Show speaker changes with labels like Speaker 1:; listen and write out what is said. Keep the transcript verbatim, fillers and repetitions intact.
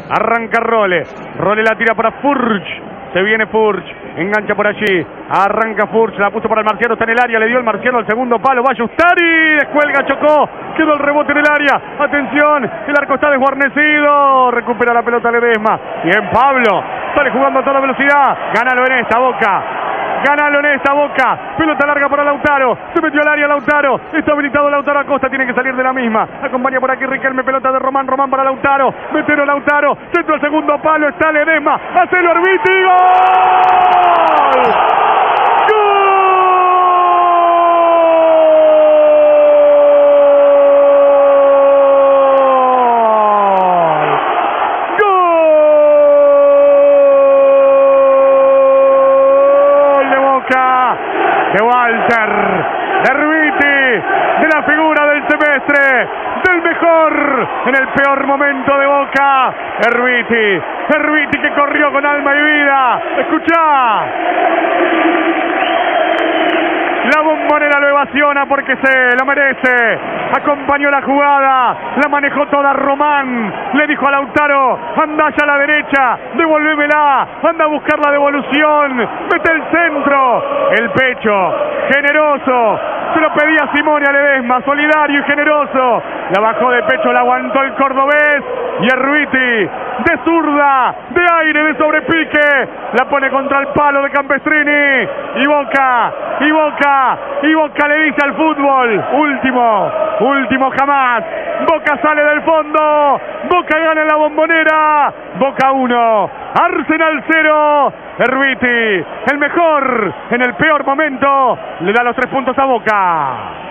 Speaker 1: Arranca Role. Role la tira para Furch. Se viene Furch. Engancha por allí. Arranca Furch. La puso para el Marciano. Está en el área. Le dio el Marciano al segundo palo. Va a ajustar y descuelga. Chocó. Quedó el rebote en el área. Atención. El arco está desguarnecido. Recupera la pelota Ledesma. Bien Pablo. Sale jugando a toda velocidad. Gánalo en esta, Boca. Gánalo en esta, Boca. Pelota larga para Lautaro. Se metió al área Lautaro. Está habilitado Lautaro Acosta. Tiene que salir de la misma. Acompaña por aquí Riquelme. Pelota de Román. Román para Lautaro. Metero Lautaro. Centro al segundo palo. Está Ledesma. Hacelo Arviti. ¡Gol! De Walter, de Arviti, de la figura del semestre, del mejor en el peor momento de Boca. Arviti, Arviti que corrió con alma y vida. Escuchá. La Bombonera lo evasiona porque se lo merece. Acompañó la jugada, la manejó toda Román. Le dijo a Lautaro, anda allá a la derecha, devolvémela, anda a buscar la devolución, mete el centro, el pecho, generoso. Se lo pedía Simone a Ledesma, solidario y generoso. La bajó de pecho, la aguantó el cordobés. Y Arviti, de zurda, de aire, de sobrepique, la pone contra el palo de Campestrini. Y Boca, y Boca, y Boca le dice al fútbol, último, último jamás. Boca sale del fondo, Boca gana en la Bombonera. Boca uno, Arsenal cero. Arviti, el mejor en el peor momento, le da los tres puntos a Boca.